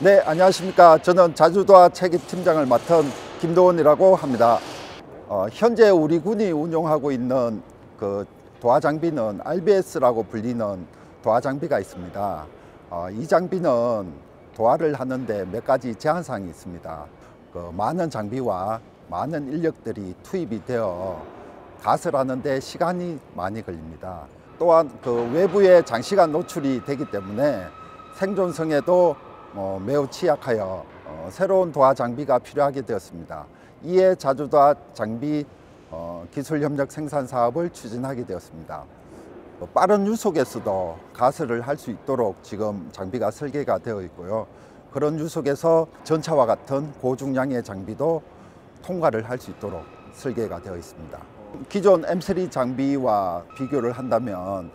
네, 안녕하십니까. 저는 자주도화 책임팀장을 맡은 김도원이라고 합니다. 현재 우리 군이 운용하고 있는 그 도화 장비는 RBS라고 불리는 도화 장비가 있습니다. 이 장비는 도화를 하는데 몇 가지 제한사항이 있습니다. 많은 장비와 많은 인력들이 투입이 되어 갓을 하는데 시간이 많이 걸립니다. 또한 외부에 장시간 노출이 되기 때문에 생존성에도 매우 취약하여 새로운 도화 장비가 필요하게 되었습니다. 이에 자주도화 장비 기술협력 생산 사업을 추진하게 되었습니다. 빠른 유속에서도 가설을 할 수 있도록 지금 장비가 설계가 되어 있고요. 그런 유속에서 전차와 같은 고중량의 장비도 통과를 할 수 있도록 설계가 되어 있습니다. 기존 M3 장비와 비교를 한다면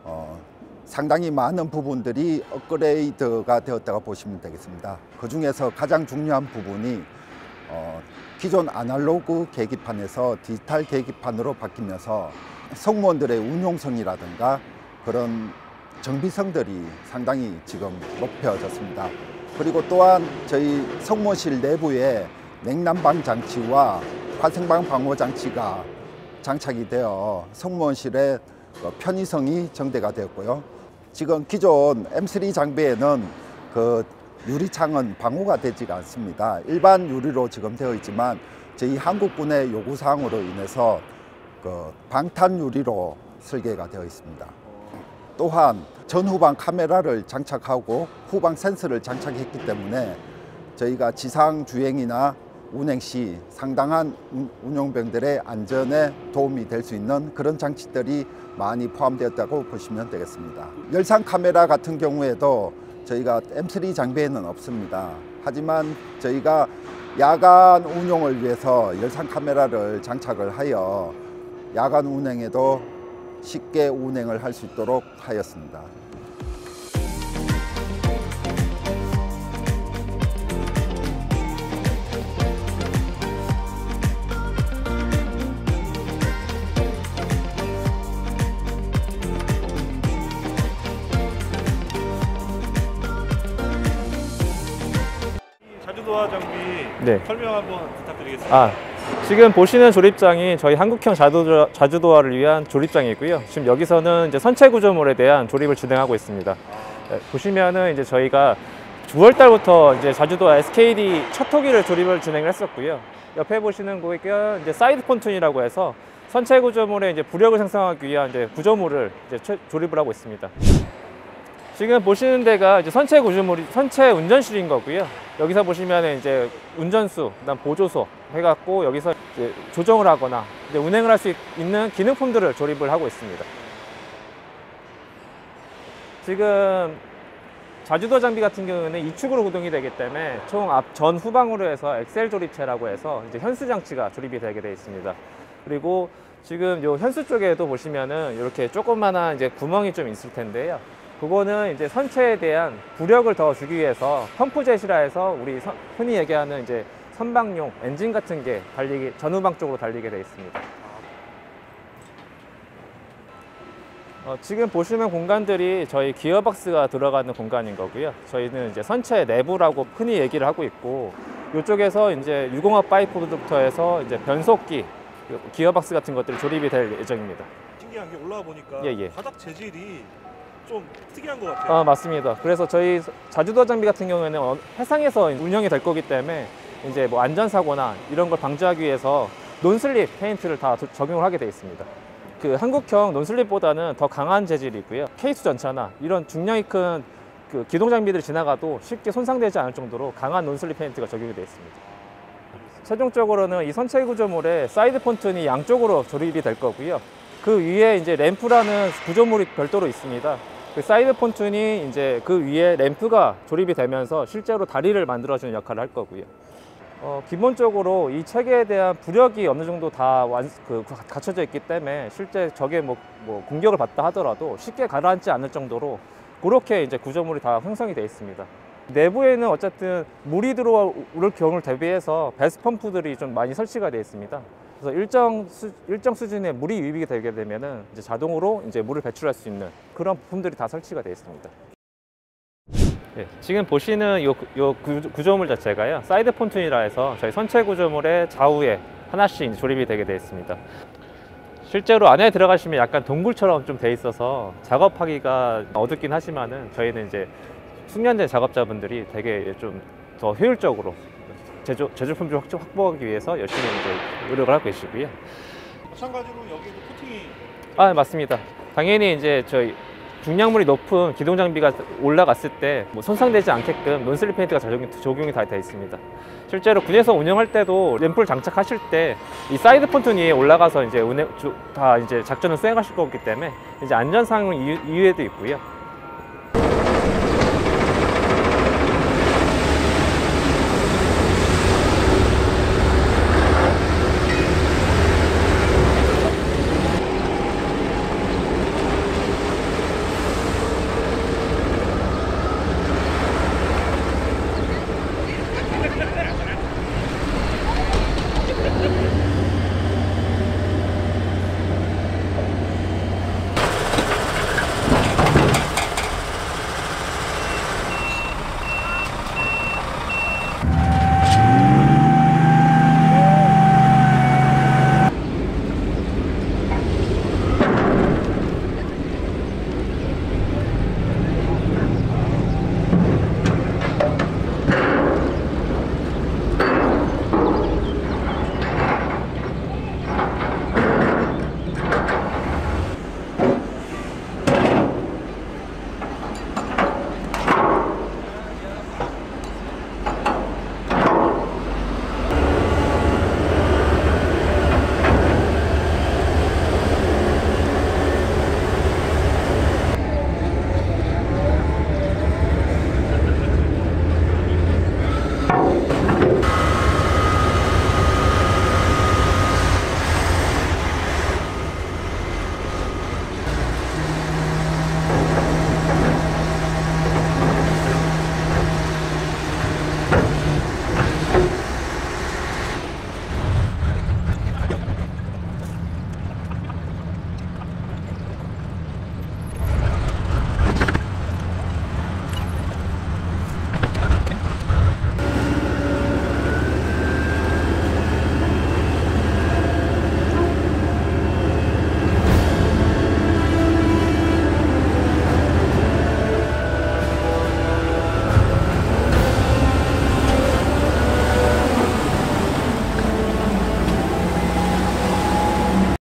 상당히 많은 부분들이 업그레이드가 되었다고 보시면 되겠습니다. 그 중에서 가장 중요한 부분이 기존 아날로그 계기판에서 디지털 계기판으로 바뀌면서 승무원들의 운용성이라든가 그런 정비성들이 상당히 지금 높여졌습니다. 그리고 또한 저희 승무원실 내부에 냉난방 장치와 화생방 방호 장치가 장착이 되어 승무원실의 편의성이 증대가 되었고요. 지금 기존 M3 장비에는 유리창은 방호가 되지가 않습니다. 일반 유리로 지금 되어 있지만 저희 한국군의 요구사항으로 인해서 방탄 유리로 설계가 되어 있습니다. 또한 전후방 카메라를 장착하고 후방 센서를 장착했기 때문에 저희가 지상 주행이나 운행 시 상당한 운용병들의 안전에 도움이 될 수 있는 그런 장치들이 많이 포함되었다고 보시면 되겠습니다. 열상 카메라 같은 경우에도 저희가 M3 장비에는 없습니다. 하지만 저희가 야간 운용을 위해서 열상 카메라를 장착을 하여 야간 운행에도 쉽게 운행을 할 수 있도록 하였습니다. 자주도화 장비 네. 설명 한번 부탁드리겠습니다. 지금 보시는 조립장이 저희 한국형 자주도화를 위한 조립장이고요. 지금 여기서는 이제 선체 구조물에 대한 조립을 진행하고 있습니다. 보시면은 이제 저희가 9월 달부터 이제 자주도화 SKD 첫 호기를 조립을 진행을 했었고요. 옆에 보시는 거가 이제 사이드 폰튼이라고 해서 선체 구조물에 이제 부력을 생성하기 위한 이제 구조물을 이제 조립을 하고 있습니다. 지금 보시는 데가 이제 선체 구조물이 선체 운전실인 거고요. 여기서 보시면 이제 운전수, 그다음 보조소 해갖고 여기서 이제 조정을 하거나 이제 운행을 할 수 있는 기능품들을 조립을 하고 있습니다. 지금 자주도화 장비 같은 경우는 2축으로 구동이 되기 때문에 총 앞 전 후방으로 해서 엑셀 조립체라고 해서 이제 현수 장치가 조립이 되게 되어 있습니다. 그리고 지금 요 현수 쪽에도 보시면은 이렇게 조그만한 이제 구멍이 좀 있을 텐데요. 그거는 이제 선체에 대한 부력을 더 주기 위해서 펌프 제시라 해서 우리 흔히 얘기하는 이제 선박용 엔진 같은 게 전후방 쪽으로 달리게 되어 있습니다. 지금 보시는 공간들이 저희 기어박스가 들어가는 공간인 거고요. 저희는 이제 선체 내부라고 흔히 얘기를 하고 있고, 이쪽에서 이제 유공합 파이프부터 해서 이제 변속기, 기어박스 같은 것들이 조립이 될 예정입니다. 신기한 게 올라와 보니까 바닥 재질이 좀 특이한 것 같아요. 맞습니다. 그래서 저희 자주도화 장비 같은 경우에는 해상에서 운영이 될 거기 때문에 이제 뭐 안전사고나 이런 걸 방지하기 위해서 논슬립 페인트를 다 적용을 하게 되어 있습니다. 한국형 논슬립보다는 더 강한 재질이고요. 케이스 전차나 이런 중량이 큰 기동 장비들이 지나가도 쉽게 손상되지 않을 정도로 강한 논슬립 페인트가 적용이 되어 있습니다. 최종적으로는 이 선체 구조물에 사이드 폰튼이 양쪽으로 조립이 될 거고요. 그 위에 이제 램프라는 구조물이 별도로 있습니다. 그 사이드 폰튼이 이제 그 위에 램프가 조립이 되면서 실제로 다리를 만들어주는 역할을 할 거고요. 기본적으로 이 체계에 대한 부력이 어느 정도 다 갖춰져 있기 때문에 실제 적의 뭐 공격을 받다 하더라도 쉽게 가라앉지 않을 정도로 그렇게 이제 구조물이 다 형성이 되어 있습니다. 내부에는 어쨌든 물이 들어올 경우를 대비해서 배수 펌프들이 좀 많이 설치가 되어 있습니다. 그래서 일정 수준의 물이 유입이 되게 되면은 이제 자동으로 이제 물을 배출할 수 있는 그런 부품들이 다 설치가 되어 있습니다. 네, 지금 보시는 요 구조물 자체가요, 사이드 폰튼이라 해서 저희 선체 구조물의 좌우에 하나씩 조립이 되게 되어 있습니다. 실제로 안에 들어가시면 약간 동굴처럼 좀 돼 있어서 작업하기가 어둡긴 하지만은 저희는 이제 숙련된 작업자분들이 되게 좀 더 효율적으로 제조 품질 확보하기 위해서 열심히 이제 노력을 하고 계시고요. 마찬가지로 여기도 코팅이 아, 맞습니다. 당연히 이제 저희 중량물이 높은 기동 장비가 올라갔을 때 뭐 손상되지 않게끔 논슬립 페인트가 적용이 다 되어 있습니다. 실제로 군에서 운영할 때도 램프를 장착하실 때 이 사이드 폰튼 위에 올라가서 이제 다 이제 작전을 수행하실 거기 때문에 이제 안전상 이유에도 있고요.